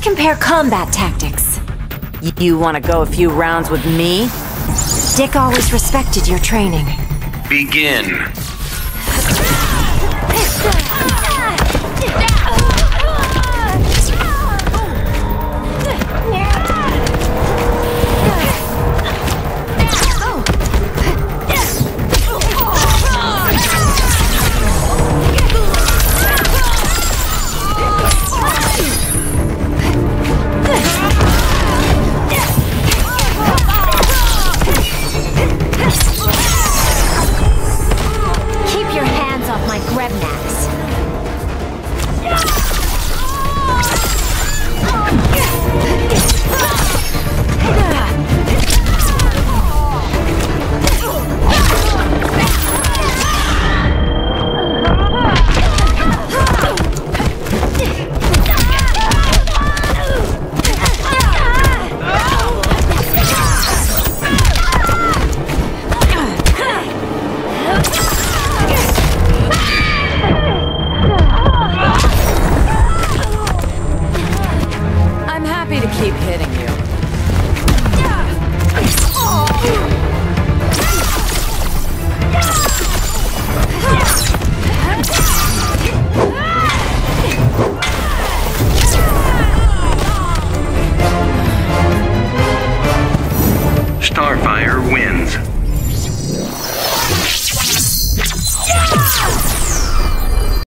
compare combat tactics. You want to go a few rounds with me? Dick always respected your training. Begin.